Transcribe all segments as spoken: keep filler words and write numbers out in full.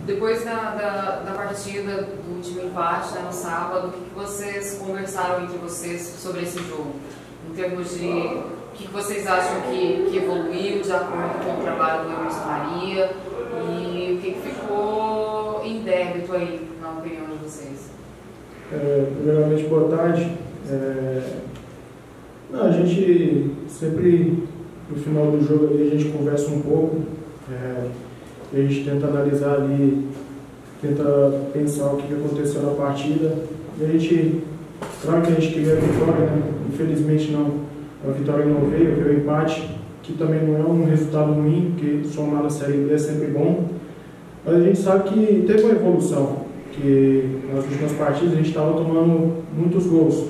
Depois da, da, da partida do último empate, né, no sábado, o que, que vocês conversaram entre vocês sobre esse jogo? Em termos de o que, que vocês acham que, que evoluiu de acordo com o trabalho do Emerson Maria e o que, que ficou em débito aí, na opinião de vocês? É, primeiramente, boa tarde. É, não, a gente sempre, no final do jogo, ali, a gente conversa um pouco. É, a gente tenta analisar ali, tenta pensar o que aconteceu na partida. E a gente, claro que a gente queria a vitória, né? Infelizmente não, a vitória não veio, veio o empate, que também não é um resultado ruim, porque somar na Série B é sempre bom. Mas a gente sabe que teve uma evolução, que nas últimas partidas a gente estava tomando muitos gols.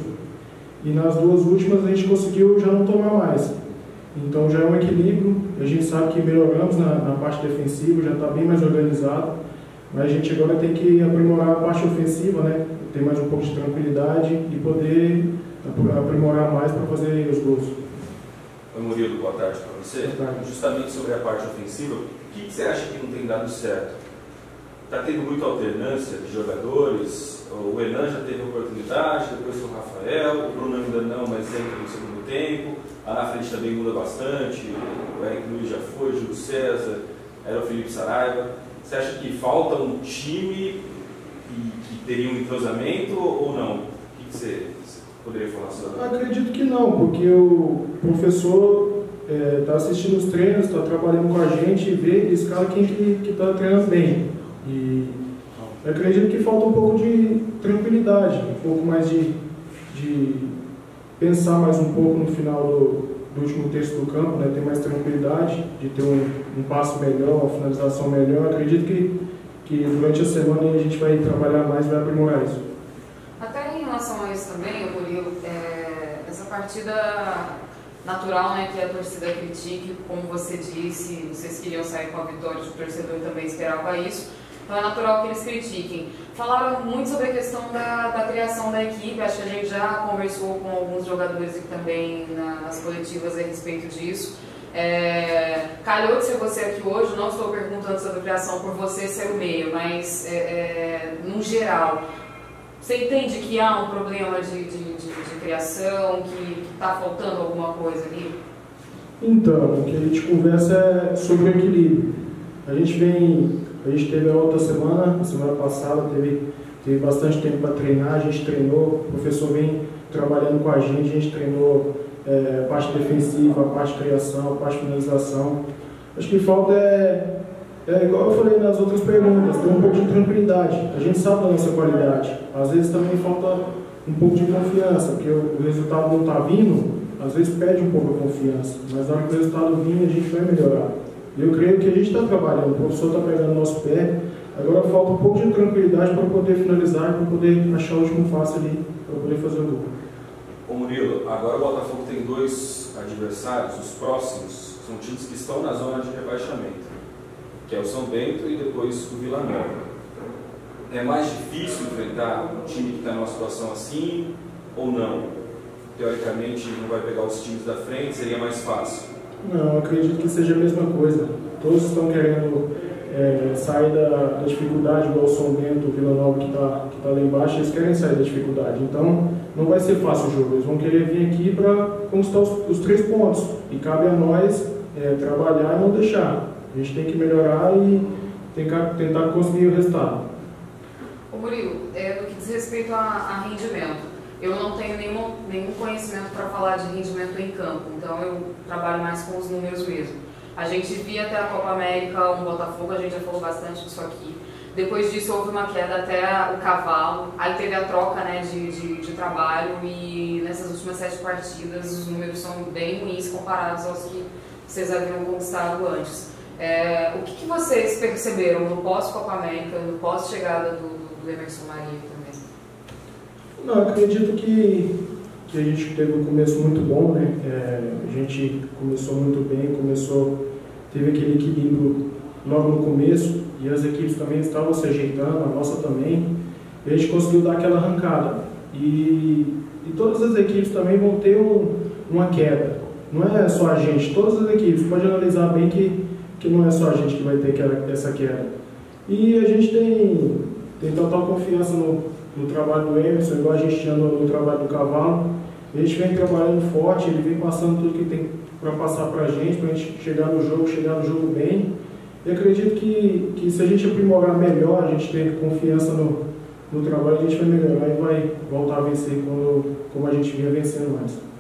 E nas duas últimas a gente conseguiu já não tomar mais. Então já é um equilíbrio, a gente sabe que melhoramos na, na parte defensiva, já está bem mais organizado, mas a gente agora tem que aprimorar a parte ofensiva, né? Ter mais um pouco de tranquilidade e poder aprimorar mais para fazer os gols. Oi, Murilo, boa tarde para você. Boa tarde. Justamente sobre a parte ofensiva, o que, que você acha que não tem dado certo? Está tendo muita alternância de jogadores, o Enan já teve oportunidade, depois foi o Rafael, o Bruno ainda não, mas entra no segundo tempo. Lá na frente também muda bastante, o Eric Luiz já foi, o Júlio César, era o Felipe Saraiva. Você acha que falta um time que, que teria um entrosamento ou não? O que, que você, você poderia falar sobre isso? Acredito que não, porque o professor está é, assistindo os treinos, está trabalhando com a gente e vê esse cara quem que está treinando bem. E eu acredito que falta um pouco de tranquilidade, um pouco mais de, de pensar mais um pouco no final do, do último terço do campo, né? Ter mais tranquilidade, de ter um, um passo melhor, uma finalização melhor. Acredito que, que durante a semana a gente vai trabalhar mais e vai aprimorar isso. Até em relação a isso também, Murilo, é, essa partida natural, né, que a torcida critique, como você disse, vocês queriam sair com a vitória, o torcedor também esperava isso. Então é natural que eles critiquem. Falaram muito sobre a questão da, da criação da equipe, acho que a gente já conversou com alguns jogadores aqui também na, nas coletivas a respeito disso. É, calhou de ser você aqui hoje, não estou perguntando sobre a criação por você ser o meio, mas é, é, no geral, você entende que há um problema de, de, de, de criação, que está faltando alguma coisa ali? Então, o que a gente conversa é sobre o equilíbrio. A gente vem... A gente teve a outra semana, a semana passada, teve, teve bastante tempo para treinar, a gente treinou, o professor vem trabalhando com a gente, a gente treinou é, a parte defensiva, a parte de criação, a parte de finalização. Acho que falta é, é, igual eu falei nas outras perguntas, ter um pouco de tranquilidade. A gente sabe da nossa qualidade, às vezes também falta um pouco de confiança, porque o, o resultado não está vindo, às vezes perde um pouco a confiança, mas na hora que o resultado vir, a gente vai melhorar. Eu creio que a gente está trabalhando, o professor está pegando o nosso pé, agora falta um pouco de tranquilidade para poder finalizar, para poder achar o último passe ali, para poder fazer o gol. Ô Murilo, agora o Botafogo tem dois adversários, os próximos, são times que estão na zona de rebaixamento, que é o São Bento e depois o Vila Nova. É mais difícil enfrentar um time que está numa situação assim ou não? Teoricamente não vai pegar os times da frente, seria mais fácil? Não, acredito que seja a mesma coisa. Todos estão querendo é, sair da, da dificuldade, igual o São Bento, o Vila Nova que está que tá lá embaixo, eles querem sair da dificuldade. Então, não vai ser fácil o jogo. Eles vão querer vir aqui para conquistar os, os três pontos. E cabe a nós é, trabalhar e não deixar. A gente tem que melhorar e tentar, tentar conseguir o resultado. Ô Murilo, é, no que diz respeito a, a rendimento, eu não tenho nenhum, nenhum conhecimento para falar de rendimento em campo, então eu trabalho mais com os números mesmo. A gente via até a Copa América um Botafogo, a gente já falou bastante disso aqui. Depois disso houve uma queda até o Cavalo, aí teve a troca, né, de, de, de trabalho e nessas últimas sete partidas os números são bem ruins comparados aos que vocês haviam conquistado antes. É, o que, que vocês perceberam no pós-Copa América, no pós-chegada do, do, do Emerson Maria também? Não, acredito que, que a gente teve um começo muito bom, né? É, a gente começou muito bem, começou, teve aquele equilíbrio logo no começo e as equipes também estavam se ajeitando, a nossa também, e a gente conseguiu dar aquela arrancada. E, e todas as equipes também vão ter um, uma queda, não é só a gente, todas as equipes, pode analisar bem que, que não é só a gente que vai ter aquela, essa queda. E a gente tem, tem total confiança no, no trabalho do Emerson, igual a gente tinha no, no trabalho do Cavalo. A gente vem trabalhando forte, ele vem passando tudo que tem para passar para a gente, para a gente chegar no jogo, chegar no jogo bem. E acredito que, que se a gente aprimorar melhor, a gente ter confiança no, no trabalho, a gente vai melhorar e vai voltar a vencer quando, como a gente vinha vencendo mais.